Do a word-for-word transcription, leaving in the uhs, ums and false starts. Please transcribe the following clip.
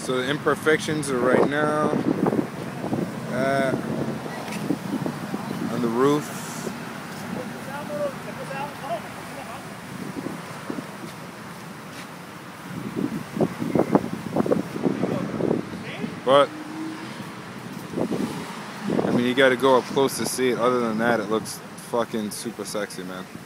So the imperfections are right now uh, on the roof. But I mean, you got to go up close to see it. Other than that, it looks fucking super sexy, man.